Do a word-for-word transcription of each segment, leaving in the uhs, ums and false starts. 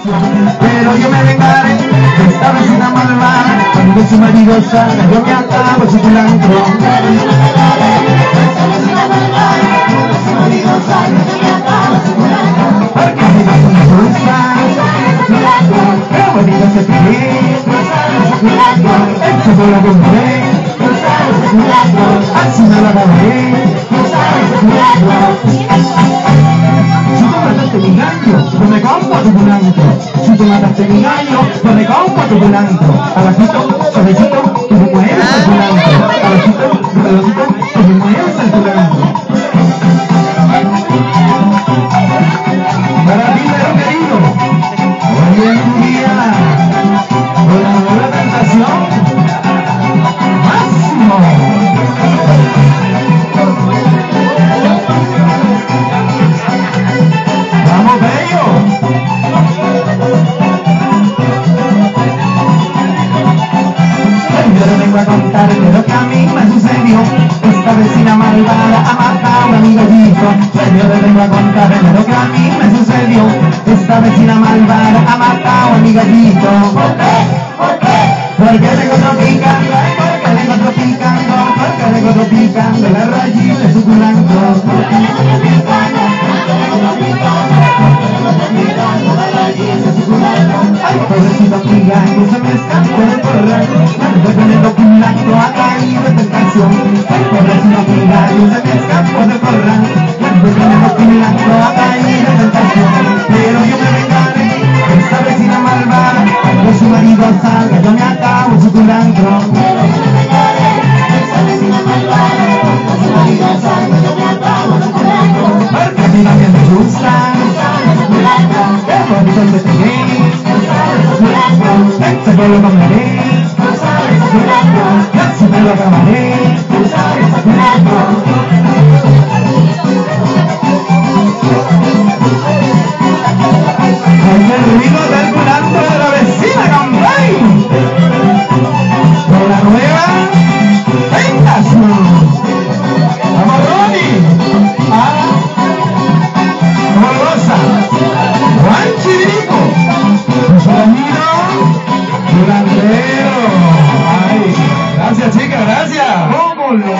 Pero yo me vengaré de esta vecina malvada. Cuando su marido salga yo me acabo su culantro. Pero yo me vengaré de esta vecina malvada. Cuando su marido salga yo me acabo su culantro. Porque mi vaso me gusta, qué bonito se pide, el chico lo compré, así me lo agarré. Si tú mataste mi gallo, yo me como tu culantro. Si tú mataste mi gallo, yo me como tu culantro. Abajito, suavecito, que me mueves el culantro. Abajito, redondito, que me mueves el culantro. Para ti, pero querido, hoy en día, con la nueva tentación, máximo. ¡Vamos, bello! Yo le vengo a contar de lo que a mí me sucedió. Esta vecina malvada ha matado a mi gallito. Yo le vengo a contar de lo que a mí me sucedió. Esta vecina malvada ha matado a mi gallito. ¿Por qué? ¿Por qué? Porque le encontró picando, porque le encontró picando, porque le encontró picando la rayita de su culantro. Porque le encontró picando, porque le encontró picando, porque le encontró picando la rayita de su culantro. Ay, pobrecito picando, se me escapó del corral. Poniendo culantro ha caído en tentación. Ay, pobrecito picando, se me escapó del corral. Poniendo culantro ha caído en tentación. Pero yo me vengaré de esta vecina malvada. Cuando su marido salga yo me acabo su culantro. Pero yo me vengaré de esta vecina malvada. Cuando su marido salga yo me acabo su culantro. Porque a mí también me gusta su culantro. Qué bonito se tiene su culantro. Este me lo comeré su culantro. Y así me lo acabaré su culantro. Ay, el ruido del culantro de la vecina, campay. Con la nueva tentación. Vamos, Ronnie. Ah, Rosa. Juan Chirico. Ramiro. Culantero. Ay, gracias, chicas, gracias. Rómulo.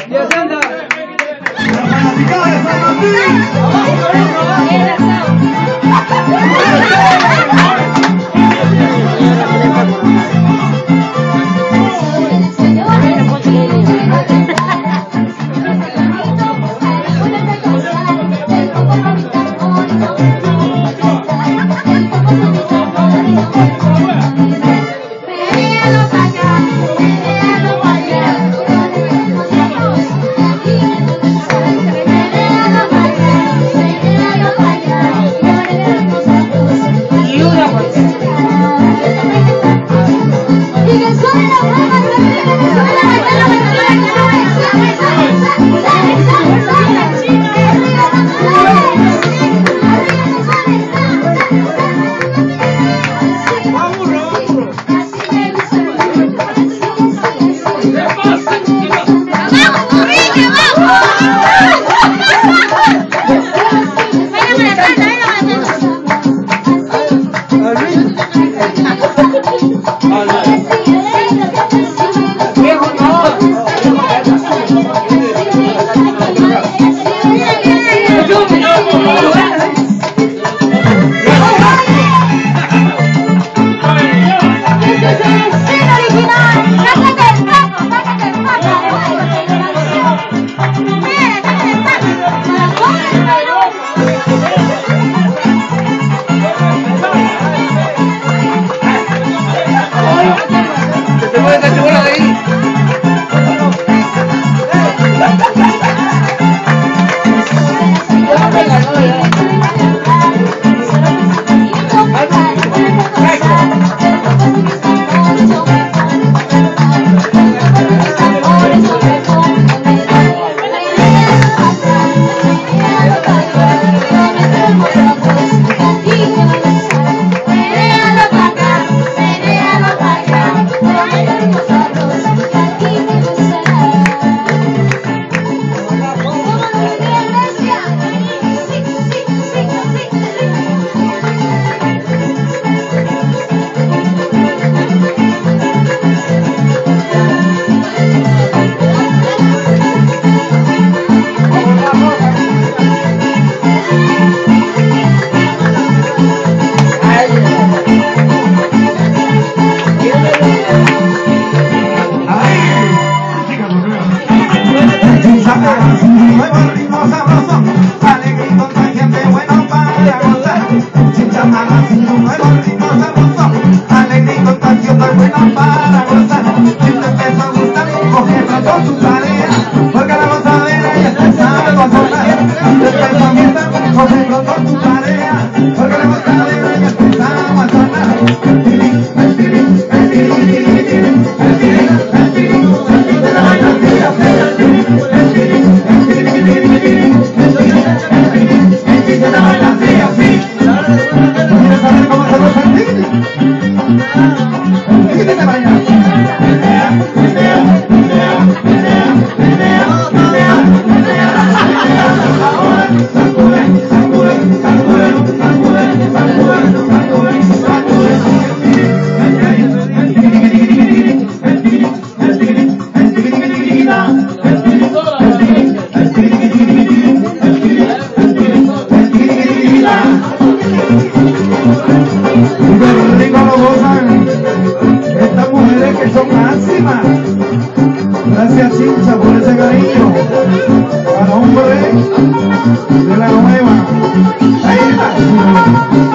Gracias, Cincha, por ese cariño. A nombre de la nueva. Ahí está.